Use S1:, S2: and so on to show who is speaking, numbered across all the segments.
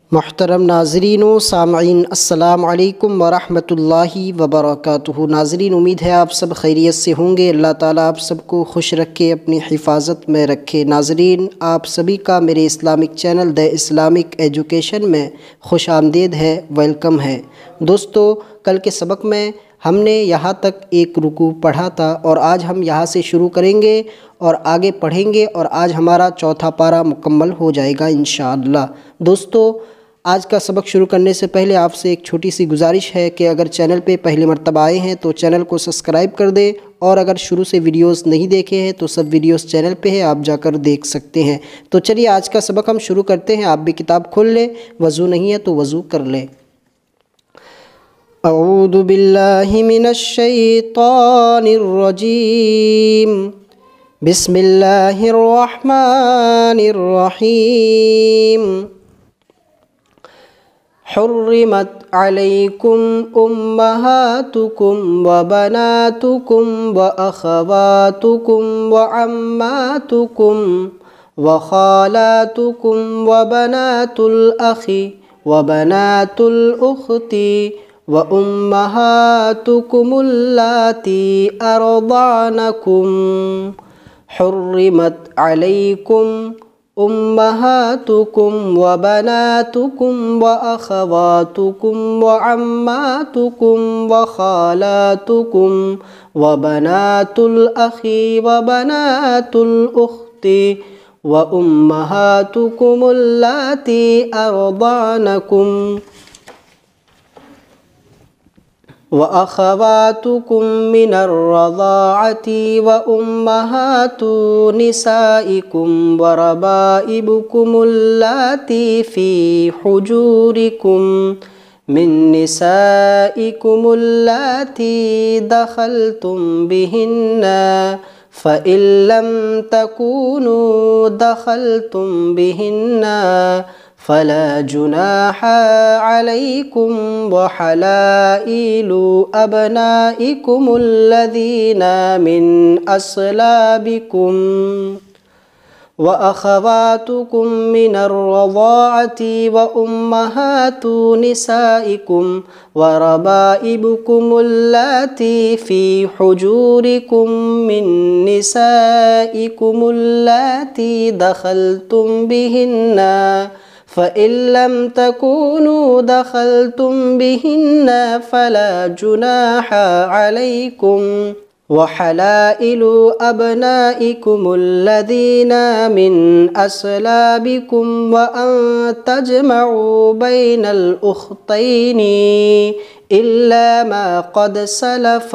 S1: محترم ناظرین و سامعین، السلام علیکم ورحمۃ اللہ وبرکاتہ۔ ناظرین، امید ہے آپ سب خیریت سے ہوں گے۔ اللہ تعالیٰ آپ سب کو خوش رکھے، اپنی حفاظت میں رکھے۔ ناظرین، آپ سبھی کا میرے Islamic channel the Islamic education میں خوش آمدید ہے، ویلکم ہے۔ دوستو، کل کے سبق میں ہم نے یہاں تک ایک رکوع پڑھا تھا اور آج ہم یہاں سے شروع کریں گے اور آگے پڑھیں گے، اور آج ہمارا چوتھا پارہ مکمل ہو جائے گا انشاءاللہ۔ دوستو، آج کا سبق شروع کرنے سے پہلے آپ سے ایک چھوٹی سی گزارش ہے کہ اگر چینل پہ پہلی مرتبہ آئے ہیں تو چینل کو سبسکرائب کر دیں، اور اگر شروع سے ویڈیوز نہیں دیکھے ہیں تو سب ویڈیوز چینل پہ ہے، آپ جا کر دیکھ سکتے ہیں۔ تو چلیے آج کا سبق ہم شروع کرتے ہیں۔ آپ بھی کتاب کھول لیں، وضو نہیں ہے تو وضو کر لیں۔ اعوذ باللہ من الشیطان الرجیم، بسم اللہ الرحمن الرحیم۔ حرمت علیکم امہاتکم وبناتکم واخواتکم وعماتکم وخالاتکم وبنات الاخ وبنات الاخت وامہاتکم اللاتی ارضعنکم۔ حرمت علیکم امہاتکم وبناتکم واخواتکم وعماتکم وخالاتکم وبنات الاخ وبنات الاخت وامہاتکم اللاتی ارضعنکم وأخواتكم من الرضاعة وأمهات نسائكم وربائبكم اللاتي في حجوركم من نسائكم اللاتي دخلتم بهن فإن لم تكونوا دخلتم بهن فلا جناح عليكم وحلائل أبنائكم الذين من أصلابكم وأخواتكم من الرضاعة وأمهات نسائكم وربائبكم اللاتي في حجوركم من نسائكم اللاتي دخلتم بهن فإن لم تكونوا دخلتم بهن فلا جناح عليكم وحلائل أبنائكم الذين من أصلابكم وأن تجمعوا بين الأختين إلا ما قد سلف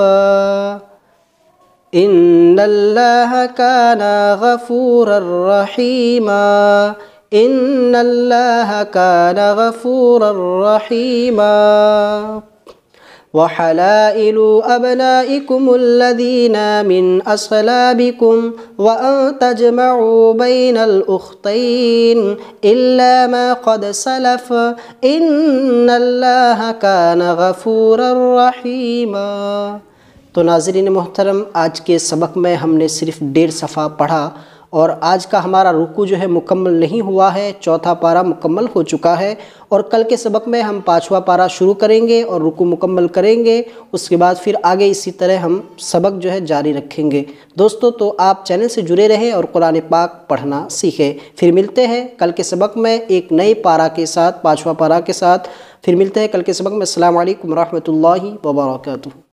S1: إن الله كان غفورا رحيما إن الله كان غفورا رحيما وحلائل أبنائكم الذين من أصلابكم وأن تجمعوا بين الأختين إلا ما قد سلف إن الله كان غفورا رحيما۔ تو ناظرین محترم، آج کے سبق میں ہم نے صرف 1.5 صفحہ پڑھا، اور آج کا ہمارا رکوع جو ہے مکمل نہیں ہوا ہے، چوتھا پارہ مکمل ہو چکا ہے، اور کل کے سبق میں ہم 5واں پارہ شروع کریں گے اور رکوع مکمل کریں گے۔ اس کے بعد پھر آگے اسی طرح ہم سبق جو ہے جاری رکھیں گے۔ دوستو، تو آپ چینل سے جڑے رہیں اور قرآن پاک پڑھنا سیکھیں۔ پھر ملتے ہیں کل کے سبق میں ایک نئے پارہ کے ساتھ، 5واں پارہ کے ساتھ۔ پھر ملتے ہیں کل کے سبق میں۔ السلام علیکم ورحمۃ اللہ وبرکاتہ۔